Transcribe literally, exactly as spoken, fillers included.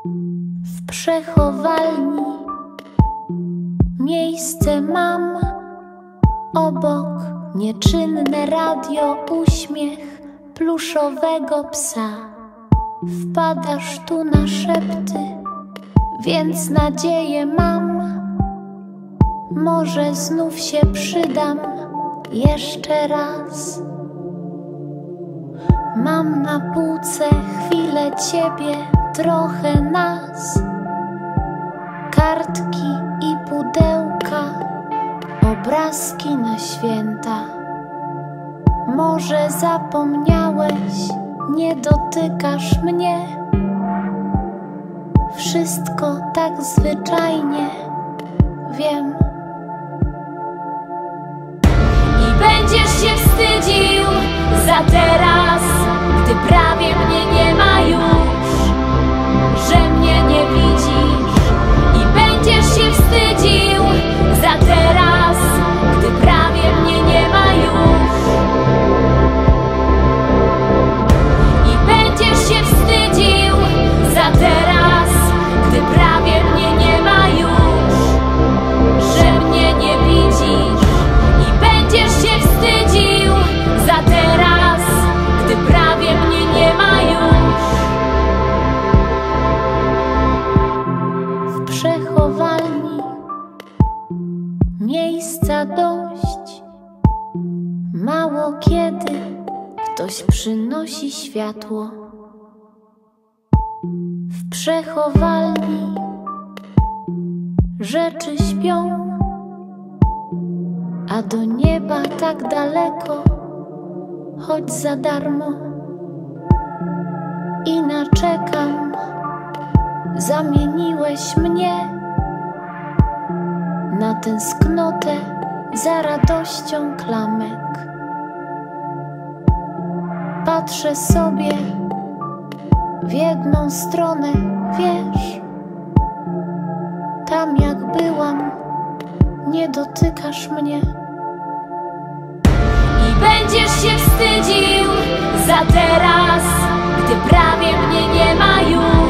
W przechowalni miejsce mam, obok nieczynne radio, uśmiech pluszowego psa. Wpadasz tu na szepty, więc nadzieję mam, może znów się przydam jeszcze raz. Mam na półce chwilę ciebie, trochę nas, kartki i pudełka, obrazki na święta. Może zapomniałeś, nie dotykasz mnie. Wszystko tak zwyczajnie, wiem. I będziesz się wstydził za teraz, gdy prawie mnie nie ma już, że mnie nie widzisz. I będziesz się wstydził za teraz, gdy prawie mnie nie ma już. I będziesz się wstydził za teraz, gdy prawie mnie nie ma już, że mnie nie widzisz. I będziesz się wstydził za teraz, gdy prawie mnie nie ma już. W przechowalni miejsca dość, mało kiedy ktoś przynosi światło. W przechowalni rzeczy śpią, a do nieba tak daleko, choć za darmo. I naczekam, zamieniłeś mnie na tęsknotę za radością klamek. Patrzę sobie w jedną stronę, wiesz, tam jak byłam, nie dotykasz mnie. I będziesz się wstydził za teraz, gdy prawie mnie nie ma już.